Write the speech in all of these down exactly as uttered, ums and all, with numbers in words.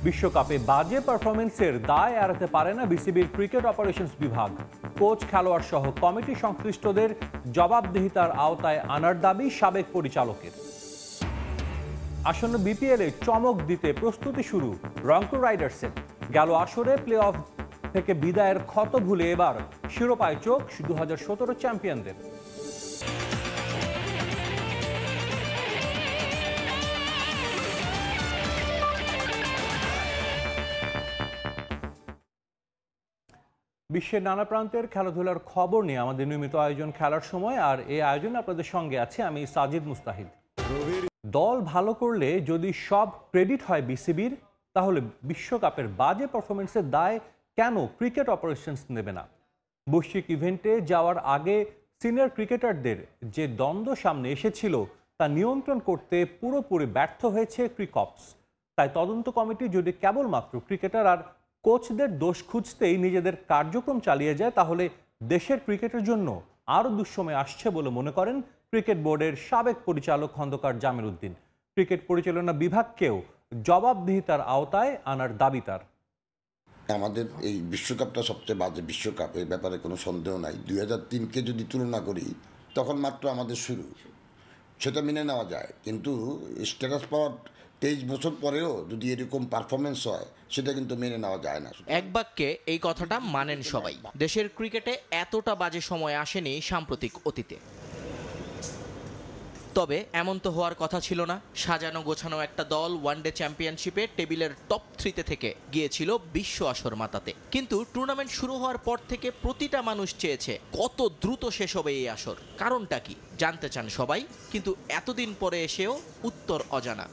বিশ্বকাপে বাজে পারফরমেন্সের দায় এড়াতে পারে না বিসিবির ক্রিকেট অপারেশনস বিভাগ। কোচ, খেলোয়াড় সহ কমিটি সংশ্লিষ্টদের জবাবদিহিতার আওতায় আনার দাবি সাবেক পরিচালকের। আসন্ন বিপিএলে চমক দিতে প্রস্তুতি শুরু রংপুর রাইডার্সের। গেল আসরে প্লে অফ থেকে বিদায়ের ক্ষত ভুলে এবার শিরোপায় চোখ দু হাজার সতেরো চ্যাম্পিয়নদের। বিশ্বের নানা প্রান্তের খেলাধুলার খবর নিয়ে আমাদের নিয়মিত আয়োজন খেলার সময়, আর এই আয়োজনে আপনাদের সঙ্গে আছে আমি সাজিদ মুস্তাহিদ। দল ভালো করলে যদি সব ক্রেডিট হয় বিসিবির, তাহলে বিশ্বকাপের বাজে পারফরমেন্সের দায় কেন ক্রিকেট অপারেশনস নেবে না? বৈশ্বিক ইভেন্টে যাওয়ার আগে সিনিয়র ক্রিকেটারদের যে দ্বন্দ্ব সামনে এসেছিল তা নিয়ন্ত্রণ করতে পুরোপুরি ব্যর্থ হয়েছে ক্রিকপস। তাই তদন্ত কমিটি যদি কেবলমাত্র ক্রিকেটার আর কোচদের দোষ খুঁজতেই নিজেদের কার্যক্রম চালিয়ে যায়, তাহলে দেশের ক্রিকেটের জন্য আরও দুঃসময় আসছে বলে মনে করেন ক্রিকেট বোর্ডের সাবেক পরিচালক খন্দকার জামিল উদ্দিন। ক্রিকেট পরিচালনা বিভাগকেও জবাবদিহিতার আওতায় আনার দাবি তার। আমাদের এই বিশ্বকাপটা সবচেয়ে বাজে বিশ্বকাপ, এর ব্যাপারে কোনো সন্দেহ নাই। দুই হাজার তিনকে যদি তুলনা করি তখন মাত্র আমাদের শুরু, সেটা মেনে নেওয়া যায়। কিন্তু স্ট্যাটাস পাওয়ার তেইশ বছর পরেও যদি এরকম পারফরমেন্স হয় সেটা কিন্তু মেনে নেওয়া যায় না। এক বাক্যে এই কথাটা মানেন সবাই। দেশের ক্রিকেটে এতটা বাজে সময় আসেনি সাম্প্রতিক অতীতে। তবে এমন তো হওয়ার কথা ছিল না। সাজানো গোছানো একটা দল ওয়ানডে চ্যাম্পিয়নশিপে টেবিলের টপ থ্রিতে থেকে গিয়েছিল বিশ্ব আসর মাতাতে। কিন্তু টুর্নামেন্ট শুরু হওয়ার পর থেকে প্রতিটা মানুষ চেয়েছে কত দ্রুত শেষ হবে এই আসর। কারণটা কি জানতে চান সবাই, কিন্তু এতদিন পরে এসেও উত্তর অজানা।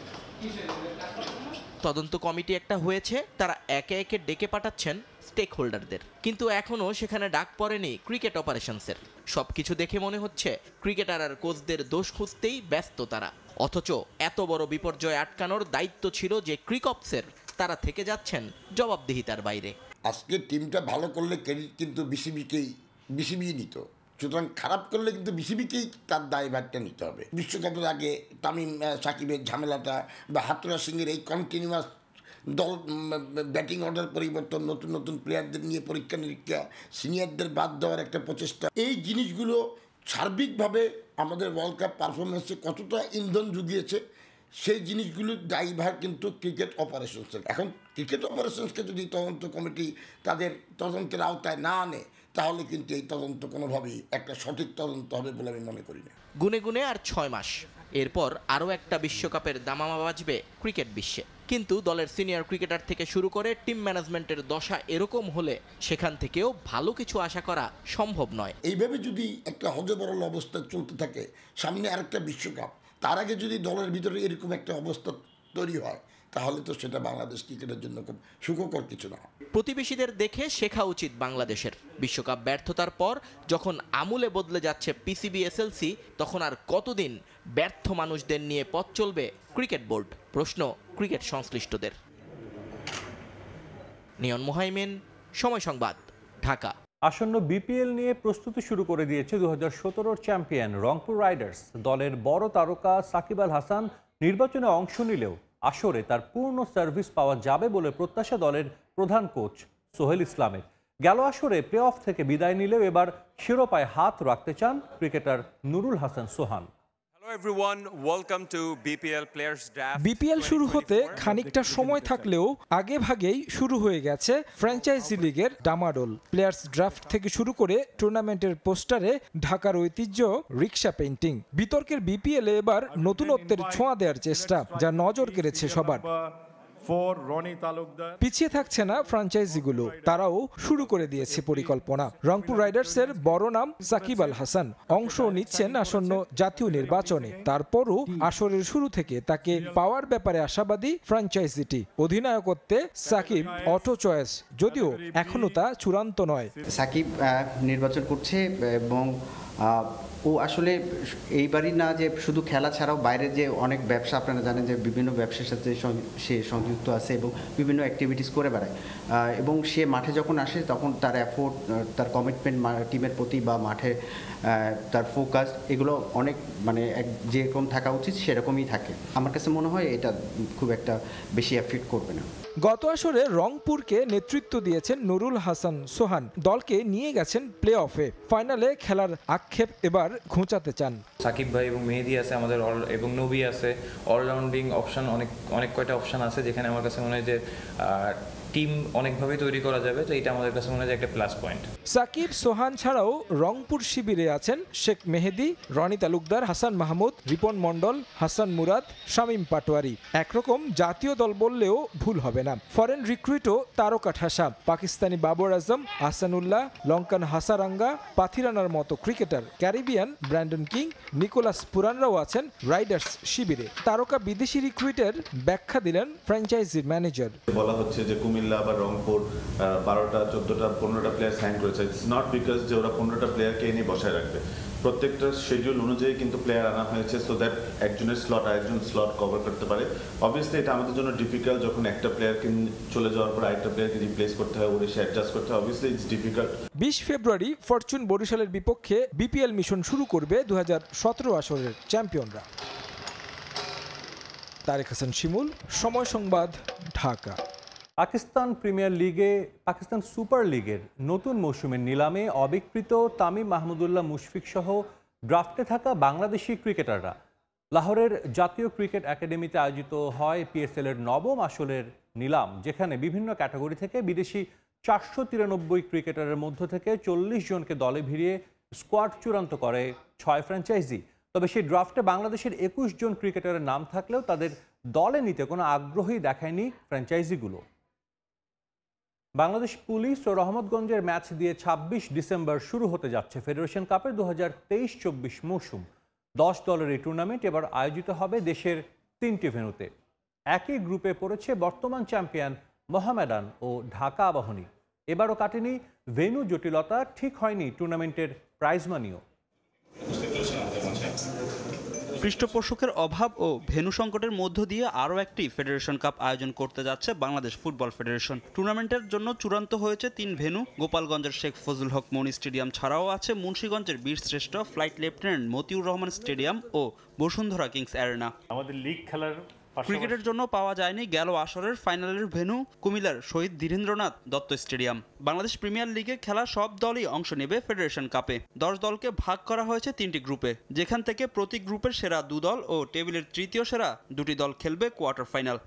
তদন্ত কমিটি একটা হয়েছে, তারা একে একে ডেকে পাঠাচ্ছেন স্টেক হোল্ডারদের, কিন্তু এখনও সেখানে ডাক পড়েনি ক্রিকেট অপারেশনসের। সবকিছু দেখে মনে হচ্ছে ক্রিকেটার আর কোচদের দোষ খুঁজতেই ব্যস্ত তারা। অথচ এত বড় বিপর্যয় আটকানোর দায়িত্ব ছিল যে ক্রিকপসের, তারা থেকে যাচ্ছেন জবাবদিহিতার বাইরে। আজকে টিমটা ভালো করলে ক্রেডিট কিন্তু বিসিবিকেই বিসিবি নিত, সুতরাং খারাপ করলে কিন্তু বিসিবিকেই তার দায়ভারটা নিতে হবে। বিশ্বকাপের আগে তামিম সাকিবের ঝামেলাটা বা হাতুরা সিংয়ের এই কন্টিনিউয়াস দল ব্যাটিং অর্ডার পরিবর্তন, নতুন নতুন প্লেয়ারদের নিয়ে পরীক্ষা নিরীক্ষা, সিনিয়রদের বাদ দেওয়ার একটা প্রচেষ্টা, এই জিনিসগুলো সার্বিকভাবে আমাদের ওয়ার্ল্ড কাপ পারফরমেন্সে কতটা ইন্ধন জুগিয়েছে সেই জিনিসগুলোর দায়ভার কিন্তু ক্রিকেট অপারেশনসের। এখন ক্রিকেট অপারেশনসকে যদি তদন্ত কমিটি তাদের তদন্তের আওতায় না আনে, তাহলে কিন্তু এই তদন্ত কোনোভাবেই একটা সঠিক তদন্ত হবে বলে আমি মনে করি না। গুনে গুনে আর ছয় মাস, এরপর আরও একটা বিশ্বকাপের দামামা বাজবে ক্রিকেট বিশ্বে। কিন্তু দলের সিনিয়র ক্রিকেটার থেকে শুরু করে টিম ম্যানেজমেন্টের দশা এরকম হলে সেখান থেকেও ভালো কিছু আশা করা সম্ভব নয়। এইভাবে যদি একটা হজবরল অবস্থা চলতে থাকে, সামনে আরেকটা বিশ্বকাপ, তার আগে যদি দলের ভিতরে এরকম একটা অবস্থা তৈরি হয়, তাহলে তো সেটা বাংলাদেশ ক্রিকেটের জন্য খুব সুখকর কিছু না। প্রতিবেশীদের দেখে শেখা উচিত বাংলাদেশের। বিশ্বকাপ ব্যর্থতার পর যখন আমূলে বদলে যাচ্ছে পিসিবি এসএলসি, তখন আর কতদিন ব্যর্থ মানুষদের নিয়ে পথ চলবে ক্রিকেট বোর্ড? প্রশ্ন ক্রিকেট সংশ্লিষ্টদের। নিয়ন মুহাইমিন, সময় সংবাদ, ঢাকা। আসন্ন বিপিএল নিয়ে প্রস্তুতি শুরু করে দিয়েছে দু হাজার সতেরোর চ্যাম্পিয়ন রংপুর রাইডার্স। দলের বড় তারকা সাকিব আল হাসান নির্বাচনে অংশ নিলেও আসরে তার পূর্ণ সার্ভিস পাওয়া যাবে বলে প্রত্যাশা দলের প্রধান কোচ সোহেল ইসলামের। গেল আসরে প্লে অফ থেকে বিদায় নিলেও এবার শিরোপায় হাত রাখতে চান ক্রিকেটার নুরুল হাসান সোহান। বিপিএল শুরু হতে খানিকটা সময় থাকলেও আগে ভাগেই শুরু হয়ে গেছে ফ্র্যাঞ্চাইজি লিগের ডামাডোল। প্লেয়ার্স ড্রাফট থেকে শুরু করে টুর্নামেন্টের পোস্টারে ঢাকার ঐতিহ্য রিক্সা পেইন্টিং। বিতর্কের বিপিএলে এবার নতুনত্বের ছোঁয়া দেওয়ার চেষ্টা, যা নজর কেড়েছে সবার। পিছিয়ে থাকছে না ফ্র্যাঞ্চাইজিগুলো, তারাও শুরু করে দিয়েছে পরিকল্পনা। রংপুর রাইডার্সের বড় নাম সাকিব আল হাসান অংশ নিচ্ছেন আসন্ন জাতীয় নির্বাচনে। তারপরও আসরের শুরু থেকে তাকে পাওয়ার ব্যাপারে আশাবাদী ফ্র্যাঞ্চাইজিটি। অধিনায়কত্বে সাকিব অটো চয়েস, যদিও এখনো তা চূড়ান্ত নয়। সাকিব নির্বাচন করছে এবং ও আসলে এইবারই না যে শুধু খেলা ছাড়াও বাইরে যে অনেক ব্যবসা, আপনারা জানেন যে বিভিন্ন ব্যবসার সাথে সে সংযুক্ত আছে এবং বিভিন্ন অ্যাক্টিভিটিস করে বেড়ায়। এবং সে মাঠে যখন আসে তখন তার এফোর্ট, তার কমিটমেন্ট টিমের প্রতি বা মাঠে তার ফোকাস, এগুলো অনেক মানে যেরকম থাকা উচিত সেরকমই থাকে। আমার কাছে মনে হয় এটা খুব একটা বেশি এফেক্ট করবে না। গত আসরে রংপুরকে নেতৃত্ব দিয়েছেন নুরুল হাসান সোহান, দলকে নিয়ে গেছেন প্লে অফে। ফাইনালে খেলার আক্ষেপ এবার ঘুঁচাতে চান। সাকিব ভাই এবং মেহেদি আছে আমাদের, এবং নবী আছে, অলরাউন্ডিং অপশন অনেক অনেক কয়টা অপশন আছে, যেখানে আমার কাছে মনে হয় যে টিম অনেকভাবে তৈরি করা যাবে, তো এটা আমাদের কাছে মনে হয় একটা প্লাস পয়েন্ট। সাকিব সোহান ছাড়াও রংপুর শিবিরে আছেন শেখ মেহেদি, রনি তালুকদার, হাসান মাহমুদ, রিপন মন্ডল, হাসান মুরাদ, শামীম পাটোয়ারি। একরকম জাতীয় দল বললেও ভুল হবে না। ফরেন রিক্রুটও তারকা ঠাসা। পাকিস্তানি বাবর আজম, আহসানুল্লাহ, লঙ্কান হাসারাঙ্গা, পাথিরানার মতো cricketer, Caribbean Brandon King, Nicholas পুরানরাও আছেন রাইডার্স শিবিরে। তারকা বিদেশি রিক্রুটের ব্যাখ্যা দিলেন ফ্র্যাঞ্চাইজির ম্যানেজার। বলা হচ্ছে যে কুমিল্লা বা রংপুর বারোটা চোদ্দোটা পনেরোটা প্লেয়ার সাইন করেছে। ইটস নট বিকজ যে ওরা পনেরোটা প্লেয়ারকে এনে বসায় রাখবে, প্রত্যেকটা শিডিউল অনুযায়ী কিন্তু প্লেয়ার আনা হয়েছে, সো দ্যাট একজনের স্লট আরেকজন স্লট কভার করতে পারে। অবভিয়াসলি এটা আমাদের জন্য ডিফিকাল্ট, যখন একটা প্লেয়ারকে চলে যাওয়ার পর আরেকটা প্লেয়ারকে রিপ্লেস করতে হয়, ওরে সে অ্যাডজাস্ট করতে হয়। Obviously it's difficult. বিশ ফেব্রুয়ারি ফরচুন বরিশালের বিপক্ষে বিপিএল মিশন শুরু করবে দু হাজার সতেরো আসরের চ্যাম্পিয়নরা। তারেক হাসান শিমুল, সময় সংবাদ, ঢাকা। পাকিস্তান প্রিমিয়ার লিগে পাকিস্তান সুপার লিগের নতুন মৌসুমের নিলামে অবিকৃত তামিম মাহমুদুল্লাহ মুশফিক সহ ড্রাফটে থাকা বাংলাদেশি ক্রিকেটাররা লাহোরের জাতীয় ক্রিকেট একাডেমিতে আয়োজিত হয় পিএসএল এর নবম আসরের নিলাম, যেখানে বিভিন্ন ক্যাটাগরি থেকে বিদেশি চারশো তিরানব্বই ক্রিকেটারের মধ্য থেকে চল্লিশ জনকে দলে ভিড়িয়ে স্কোয়াড চূড়ান্ত করে ছয় ফ্র্যাঞ্চাইজি। তবে সেই ড্রাফটে বাংলাদেশের একুশ জন ক্রিকেটারের নাম থাকলেও তাদের দলে নিতে কোনো আগ্রহই দেখায়নি ফ্র্যাঞ্চাইজিগুলো। বাংলাদেশ পুলিশ ও রহমতগঞ্জের ম্যাচ দিয়ে ছাব্বিশ ডিসেম্বর শুরু হতে যাচ্ছে ফেডারেশন কাপের দু হাজার তেইশ চব্বিশ মৌসুম। দশ দলের এই টুর্নামেন্ট এবার আয়োজিত হবে দেশের তিনটি ভেন্যুতে। একই গ্রুপে পড়েছে বর্তমান চ্যাম্পিয়ন মোহামেডান ও ঢাকা আবাহনী। এবারও কাটেনি ভেন্যু জটিলতা, ঠিক হয়নি টুর্নামেন্টের প্রাইজ মানিও। পৃষ্ঠপোষকের অভাব ও ভেন্যু সংকটের মধ্য দিয়ে আরও একটি ফেডারেশন কাপ আয়োজন করতে যাচ্ছে বাংলাদেশ ফুটবল ফেডারেশন। টুর্নামেন্টের জন্য চূড়ান্ত হয়েছে তিন ভেন্যু। গোপালগঞ্জের শেখ ফজলুল হক মনি স্টেডিয়াম ছাড়াও আছে মুন্সিগঞ্জের বীরশ্রেষ্ঠ flight lieutenant Motiur Rahman stadium ও বসুন্ধরা কিংস অ্যারেনা। আমাদের লিগ খেলার ক্রিকেটের জন্য পাওয়া যায়নি গেল আসরের ফাইনালের ভেন্যু কুমিল্লার শহীদ ধীরেন্দ্রনাথ দত্ত স্টেডিয়াম। বাংলাদেশ প্রিমিয়ার লিগে খেলা সব দলই অংশ নেবে ফেডারেশন কাপে। দশ দলকে ভাগ করা হয়েছে তিনটি গ্রুপে, যেখান থেকে প্রতি গ্রুপের সেরা দু দল ও টেবিলের তৃতীয় সেরা দুটি দল খেলবে কোয়ার্টার ফাইনাল।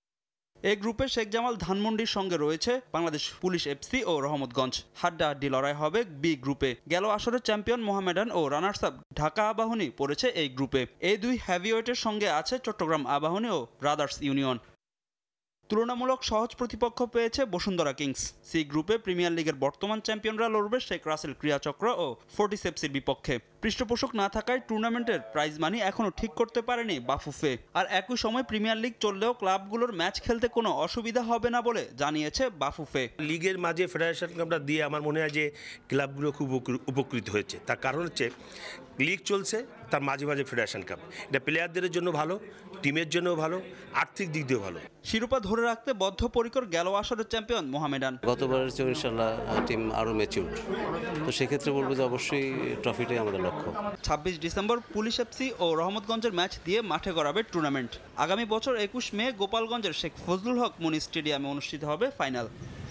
এই গ্রুপে শেখ জামাল ধানমন্ডির সঙ্গে রয়েছে বাংলাদেশ পুলিশ এফসি ও রহমতগঞ্জ। হাড্ডাহাড্ডি লড়াই হবে বি গ্রুপে। গেল আসরের চ্যাম্পিয়ন মোহামেডান ও রানার্স আপ ঢাকা আবাহনী পড়েছে এই গ্রুপে। এই দুই হেভিওয়েটের সঙ্গে আছে চট্টগ্রাম আবাহনী ও ব্রাদার্স ইউনিয়ন। তুলনামূলক সহজ প্রতিপক্ষ পেয়েছে বসুন্ধরা কিংস। সি গ্রুপে প্রিমিয়ার লিগের বর্তমান চ্যাম্পিয়নরা লড়বে শেখ রাসেল ক্রীড়াচক্র ও ফোর্টিসেপসির বিপক্ষে। পৃষ্ঠপোষক না থাকায় টুর্নামেন্টের প্রাইজ মানি এখনও ঠিক করতে পারেনি বাফুফে। আর একই সময় প্রিমিয়ার লিগ চললেও ক্লাবগুলোর ম্যাচ খেলতে কোনো অসুবিধা হবে না বলে জানিয়েছে বাফুফে। লিগের মাঝে ফেডারেশন কাপটা দিয়ে আমার মনে হয় যে ক্লাবগুলো খুব উপকৃত হয়েছে। তার কারণ হচ্ছে লিগ চলছে, তার মাঝে মাঝে ফেডারেশন কাপ। এটা প্লেয়ারদের জন্য ভালো, টিমের জন্য ভালো, আর্থিক দিক দিয়েও ভালো। শিরোপা ধরে রাখতে বদ্ধপরিকর গেল আসরের চ্যাম্পিয়ন মোহামেডান। গতবারের চেয়ে ইনশাআল্লাহ টিম আরও ম্যাচিউর, তো সেক্ষেত্রে বলবো যে অবশ্যই ট্রফিটাই আমাদের লক্ষ্য। ছাব্বিশ ডিসেম্বর পুলিশ এফসি ও রহমতগঞ্জের ম্যাচ দিয়ে মাঠে গড়াবে টুর্নামেন্ট। আগামী বছর একুশ মে গোপালগঞ্জের শেখ ফজলুল হক মনি স্টেডিয়ামে অনুষ্ঠিত হবে ফাইনাল।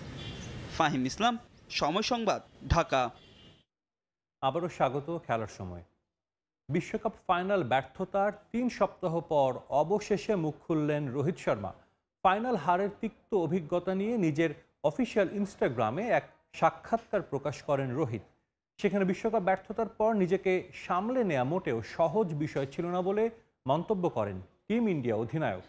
ফাহিম ইসলাম, সময় সংবাদ, ঢাকা। আবারও স্বাগত খেলার সময়। বিশ্বকাপ ফাইনাল ব্যর্থতার তিন সপ্তাহ পর অবশেষে মুখ খুললেন রোহিত শর্মা। ফাইনাল হারের তিক্ত অভিজ্ঞতা নিয়ে নিজের অফিসিয়াল ইনস্টাগ্রামে এক সাক্ষাৎকার প্রকাশ করেন রোহিত। সেখানে বিশ্বকাপ ব্যর্থতার পর নিজেকে সামলে নেওয়া মোটেও সহজ বিষয় ছিল না বলে মন্তব্য করেন টিম ইন্ডিয়া অধিনায়ক।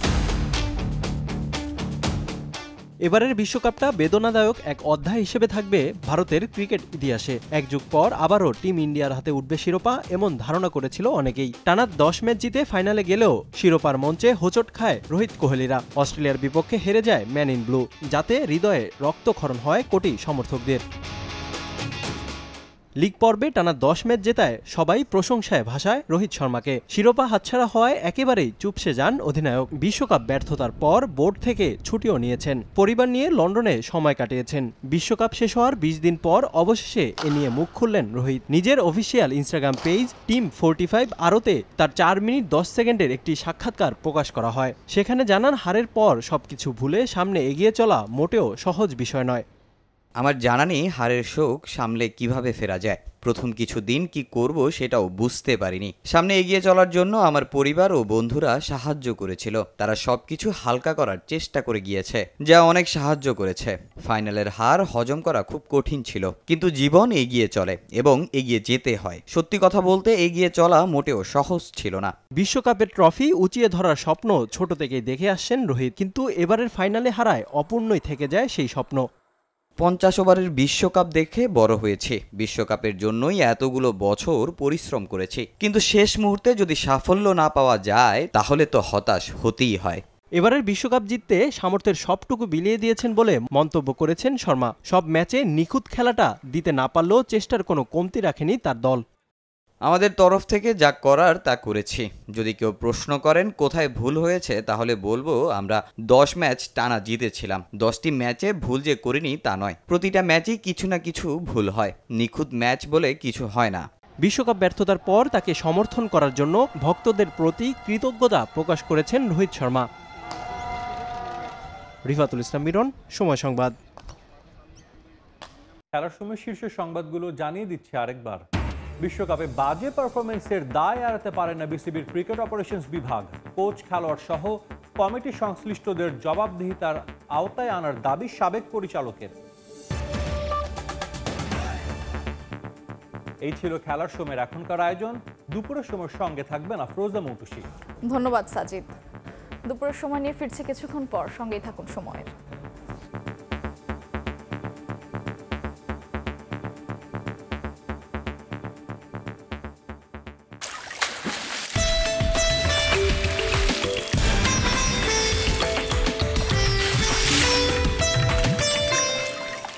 এবারের বিশ্বকাপটা বেদনাদায়ক এক অধ্যায় হিসেবে থাকবে ভারতের ক্রিকেট ইতিহাসে। এক যুগ পর আবারও টিম ইন্ডিয়ার হাতে উঠবে শিরোপা, এমন ধারণা করেছিল অনেকেই। টানা দশ ম্যাচ জিতে ফাইনালে গেলেও শিরোপার মঞ্চে হোঁচট খায় রোহিত কোহলিরা। অস্ট্রেলিয়ার বিপক্ষে হেরে যায় ম্যান ইন ব্লু, যাতে হৃদয়ে রক্তক্ষরণ হয় কোটি সমর্থকদের। লিগ পর্বে টানা দশ ম্যাচ জেতায় সবাই প্রশংসায় ভাষায় রোহিত শর্মাকে। শিরোপা হাতছাড়া হওয়ায় একেবারেই চুপসে যান অধিনায়ক। বিশ্বকাপ ব্যর্থতার পর বোর্ড থেকে ছুটিও নিয়েছেন, পরিবার নিয়ে লন্ডনে সময় কাটিয়েছেন। বিশ্বকাপ শেষ হওয়ার বিশ দিন পর অবশেষে এ নিয়ে মুখ খুললেন রোহিত। নিজের official Instagram page team forty five আরোতে তার চার মিনিট দশ সেকেন্ডের একটি সাক্ষাৎকার প্রকাশ করা হয়। সেখানে জানান হারের পর সবকিছু ভুলে সামনে এগিয়ে চলা মোটেও সহজ বিষয় নয়। আমার জানা নেই হারের শোক সামলে কিভাবে ফেরা যায়। প্রথম কিছু দিন কি করব সেটাও বুঝতে পারিনি। সামনে এগিয়ে চলার জন্য আমার পরিবার ও বন্ধুরা সাহায্য করেছিল। তারা সবকিছু হালকা করার চেষ্টা করে গিয়েছে, যা অনেক সাহায্য করেছে। ফাইনালের হার হজম করা খুব কঠিন ছিল, কিন্তু জীবন এগিয়ে চলে এবং এগিয়ে যেতে হয়। সত্যি কথা বলতে এগিয়ে চলা মোটেও সহজ ছিল না। বিশ্বকাপের ট্রফি উঁচিয়ে ধরার স্বপ্ন ছোট থেকেই দেখে আসছেন রোহিত, কিন্তু এবারের ফাইনালে হারায় অপূর্ণই থেকে যায় সেই স্বপ্ন। পঞ্চাশ ওভারের বিশ্বকাপ দেখে বড় হয়েছে, বিশ্বকাপের জন্যই এতগুলো বছর পরিশ্রম করেছি, কিন্তু শেষ মুহূর্তে যদি সাফল্য না পাওয়া যায় তাহলে তো হতাশ হতেই হয়। এবারের বিশ্বকাপ জিততে সামর্থ্যের সবটুকু বিলিয়ে দিয়েছেন বলে মন্তব্য করেছেন শর্মা। সব ম্যাচে নিখুঁত খেলাটা দিতে না পারলেও চেষ্টার কোনো কমতি রাখেনি তার দল। আমাদের তরফ থেকে যা করার তা করেছি। যদি কেউ প্রশ্ন করেন কোথায় ভুল হয়েছে, তাহলে বলবো আমরা দশ ম্যাচ টানা জিতেছিলাম। দশটি ম্যাচে ভুল যে করিনি তা নয়, প্রতিটা ম্যাচেই কিছু না কিছু ভুল হয়। নিখুঁত ম্যাচ বলে কিছু হয় না। বিশ্বকাপ ব্যর্থতার পর তাকে সমর্থন করার জন্য ভক্তদের প্রতি কৃতজ্ঞতা প্রকাশ করেছেন রোহিত শর্মা। রিফাতুল ইসলাম মিরন, সময় সংবাদ। খেলার সময় শীর্ষ সংবাদগুলো জানিয়ে দিচ্ছে আরেকবার। বিশ্বকাপে বাজে পারফরমেন্সের দায় এড়াতে পারে না বিসিবির ক্রিকেট অপারেশনস বিভাগ। কোচ, খেলোয়াড় সহ কমিটি সংশ্লিষ্টদের জবাবদিহিতার আওতায় আনার দাবি সাবেক পরিচালকের। এই ছিল খেলার সময়ের এখনকার আয়োজন। দুপুরের সময় সঙ্গে থাকবেন আফরোজা মৌটুসী। ধন্যবাদ সাজিদ। দুপুরের সময় নিয়ে ফিরছে কিছুক্ষণ পর, সঙ্গেই থাকুন সময়ের।